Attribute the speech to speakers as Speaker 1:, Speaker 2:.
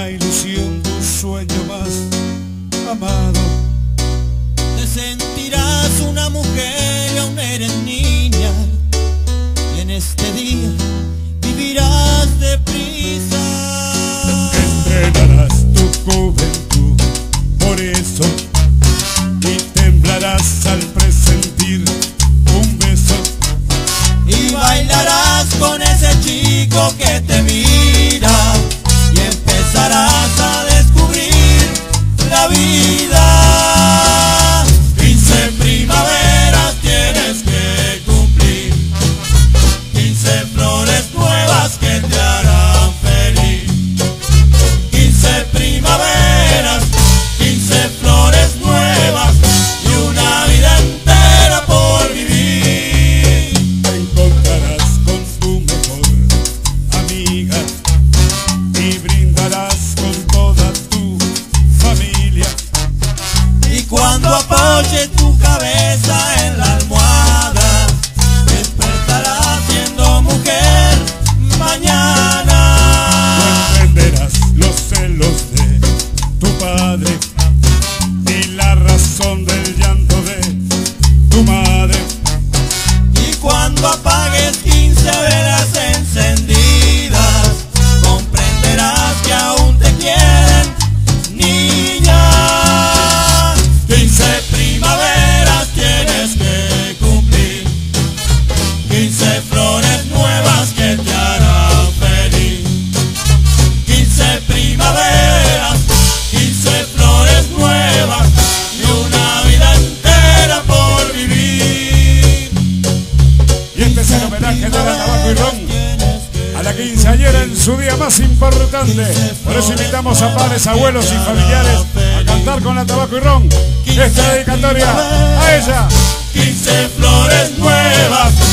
Speaker 1: la ilusión, tu sueño más amado.
Speaker 2: Te sentirás una mujer y aún eres niña, y en este día vivirás deprisa.
Speaker 1: Estrenarás tu juventud, por eso, y temblarás al presentir un beso.
Speaker 2: Y bailarás con ese chico que te mira, y empezarás a descubrir la vida. 15 primaveras tienes que cumplir, 15 flores nuevas que te harán feliz. 15 primaveras, 15 flores nuevas y una vida entera por vivir.
Speaker 1: Te encontrarás con tu mejor amiga y brindarás con toda tu familia.
Speaker 2: Y cuando apoyes tu cabeza en la almohada, despertarás siendo mujer mañana.
Speaker 1: No entenderás los celos de tu padre, ni la razón del llanto de tu madre.
Speaker 2: Y cuando apagues 15 velas encendidas, comprenderás que aún te quieren, niña. 15 primaveras tienes que cumplir, 15 flores nuevas que te harán feliz. 15 primaveras, 15 flores nuevas y una vida entera por vivir.
Speaker 1: Y este es el homenaje de la Tabaco y Ron a la quinceañera en su día más importante. Por eso invitamos a padres, abuelos y familiares a cantar con la Tabaco y Ron esta dedicatoria a ella.
Speaker 2: 15 flores nuevas